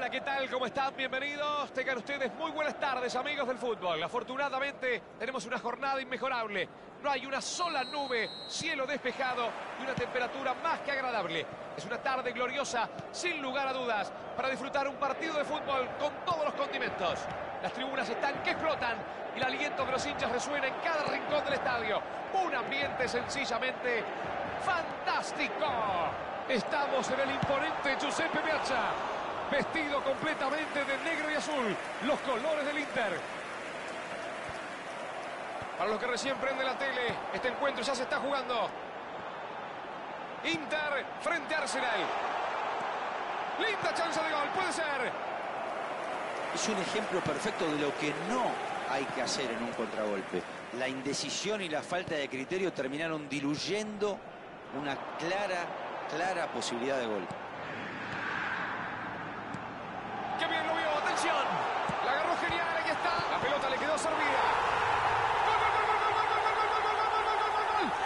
Hola, ¿qué tal? ¿Cómo están? Bienvenidos. Tengan ustedes muy buenas tardes, amigos del fútbol. Afortunadamente, tenemos una jornada inmejorable. No hay una sola nube, cielo despejado y una temperatura más que agradable. Es una tarde gloriosa, sin lugar a dudas, para disfrutar un partido de fútbol con todos los condimentos. Las tribunas están que explotan y el aliento de los hinchas resuena en cada rincón del estadio. Un ambiente sencillamente fantástico. Estamos en el imponente Giuseppe Meazza, vestido completamente de negro y azul, los colores del Inter. Para los que recién prenden la tele, este encuentro ya se está jugando. Inter frente a Arsenal. Linda chance de gol, puede ser. Es un ejemplo perfecto de lo que no hay que hacer en un contragolpe. La indecisión y la falta de criterio terminaron diluyendo una clara posibilidad de gol. ¡Qué bien lo vio! ¡Atención! La agarró genial, aquí está. La pelota le quedó servida. ¡Gol, gol, gol, gol, gol, gol, gol, gol, gol, gol, gol, gol, gol!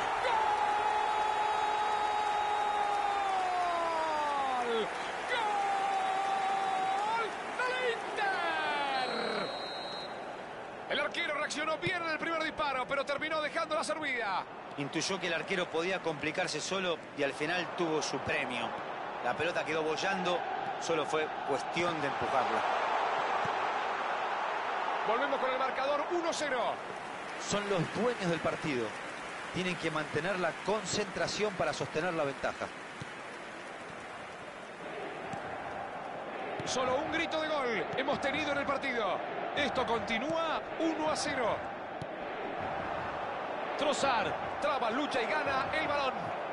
¡Gol! ¡Gol del Inter! El arquero reaccionó bien en el primer disparo, pero terminó dejando la servida. Intuyó que el arquero podía complicarse solo y al final tuvo su premio. La pelota quedó boyando, solo fue cuestión de empujarla. Volvemos con el marcador 1-0. Son los dueños del partido. Tienen que mantener la concentración para sostener la ventaja. Solo un grito de gol hemos tenido en el partido. Esto continúa 1-0. Trossard traba, lucha y gana el balón.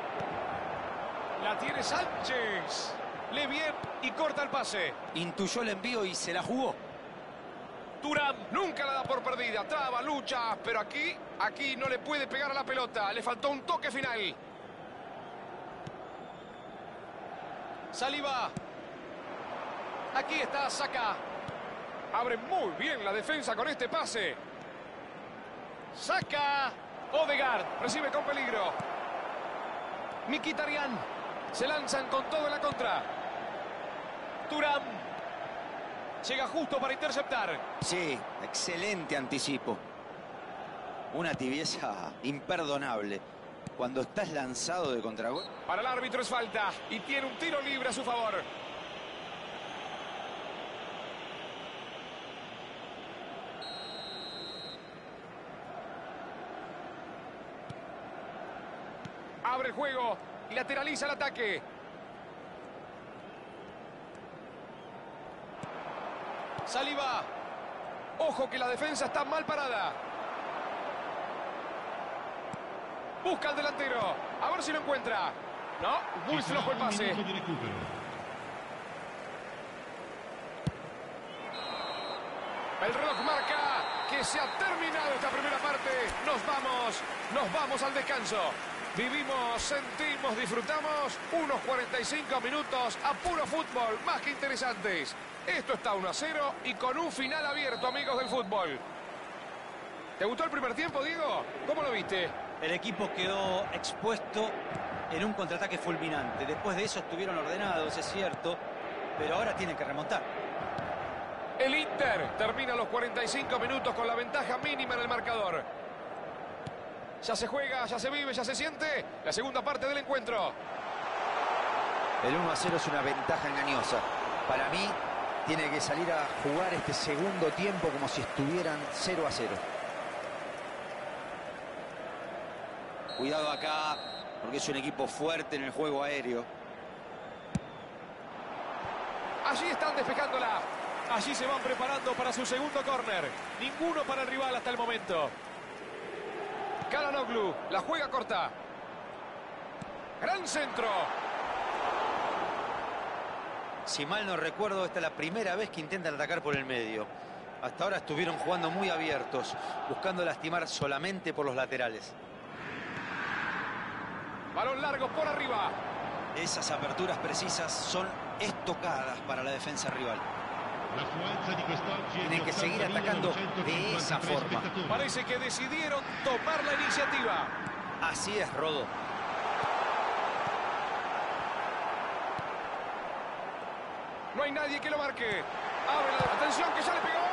La tiene Sánchez. Lee bien y corta el pase. Intuyó el envío y se la jugó. Thuram nunca la da por perdida. Traba, lucha, pero aquí no le puede pegar a la pelota. Le faltó un toque final. Saliba. Aquí está Saka. Abre muy bien la defensa con este pase. Saka. Odegaard recibe con peligro. Mkhitaryan. Se lanzan con todo en la contra. Thuram. Llega justo para interceptar. Sí, excelente anticipo. Una tibieza imperdonable. Cuando estás lanzado de contragol. Para el árbitro es falta y tiene un tiro libre a su favor. Abre el juego y lateraliza el ataque. Saliba. Ojo que la defensa está mal parada. Busca al delantero. A ver si lo encuentra. No, muy flojo el pase. El reloj marca que se ha terminado esta primera parte. Nos vamos al descanso. Vivimos, sentimos, disfrutamos unos 45 minutos a puro fútbol, más que interesantes. Esto está 1-0 y con un final abierto, amigos del fútbol. ¿Te gustó el primer tiempo, Diego? ¿Cómo lo viste? El equipo quedó expuesto en un contraataque fulminante. Después de eso estuvieron ordenados, es cierto, pero ahora tienen que remontar. El Inter termina los 45 minutos con la ventaja mínima en el marcador. Ya se juega, ya se vive, ya se siente la segunda parte del encuentro. El 1-0 es una ventaja engañosa. Para mí, tiene que salir a jugar este segundo tiempo como si estuvieran 0-0. Cuidado acá, porque es un equipo fuerte en el juego aéreo. Allí están despejándola. Allí se van preparando para su segundo córner. Ninguno para el rival hasta el momento. Çalhanoğlu, la juega corta. Gran centro. Si mal no recuerdo, esta es la primera vez que intentan atacar por el medio. Hasta ahora estuvieron jugando muy abiertos, buscando lastimar solamente por los laterales. Balón largo por arriba. Esas aperturas precisas son estocadas para la defensa rival. Tienen que seguir atacando de esa forma. Parece que decidieron tomar la iniciativa. Así es, Rodo. No hay nadie que lo marque. Abre la atención, que ya le pegó.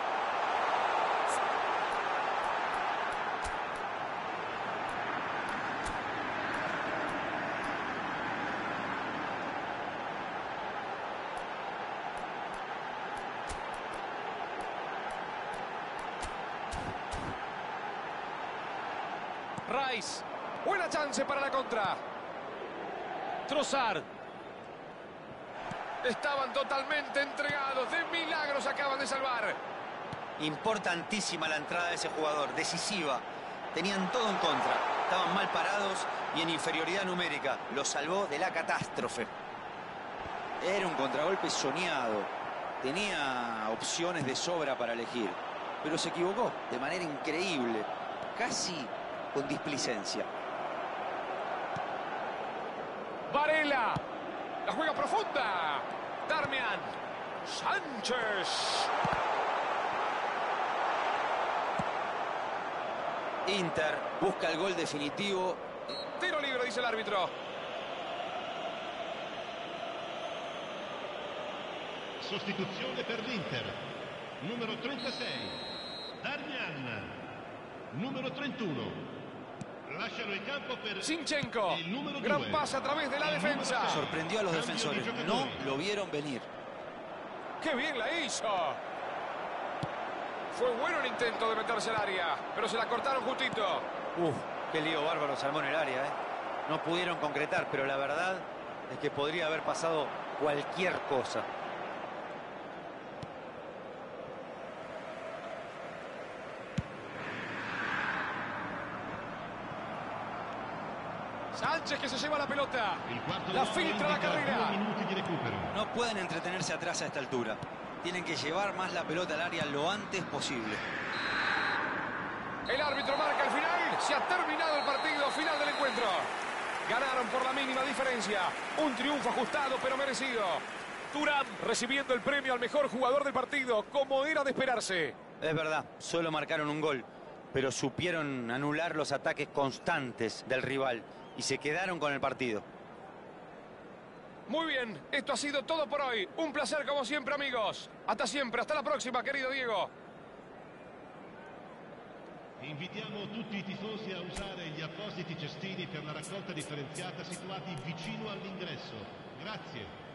Rice. Buena chance para la contra. Trossard. Estaban totalmente entregados. De milagros acaban de salvar. Importantísima la entrada de ese jugador. Decisiva. Tenían todo en contra. Estaban mal parados y en inferioridad numérica. Lo salvó de la catástrofe. Era un contragolpe soñado. Tenía opciones de sobra para elegir. Pero se equivocó de manera increíble. Casi con displicencia. Varela. La juega profunda. Darmian. Sánchez. Inter busca el gol definitivo. Tiro libre, dice el árbitro. Sostituzione per l'Inter. Numero 36. Darmian. Numero 31. Lasciano il campo per Zinchenko. il numero 2. Gran pase a través de la defensa. Sorprendió a los defensores. No lo vieron venir. ¡Qué bien la hizo! Fue bueno el intento de meterse al área, pero se la cortaron justito. Qué lío bárbaro se armó en el área, ¿eh? No pudieron concretar, pero la verdad es que podría haber pasado cualquier cosa. Sánchez que se lleva la pelota. Il quarto La d'ora filtra la indica 2 carrera. minuti di recupero. No pueden entretenerse atrás a esta altura. Tienen que llevar más la pelota al área lo antes posible. El árbitro marca el final. Se ha terminado el partido. Final del encuentro. Ganaron por la mínima diferencia. Un triunfo ajustado pero merecido. Thuram recibiendo el premio al mejor jugador del partido, como era de esperarse. Es verdad, solo marcaron un gol, pero supieron anular los ataques constantes del rival y se quedaron con el partido. Muy bien, esto ha sido todo por hoy. Un placer como siempre, amigos. Hasta siempre, hasta la próxima, querido Diego. Invitiamo tutti i tifosi a usare gli appositi cestini per la raccolta differenziata situati vicino all'ingresso. Grazie.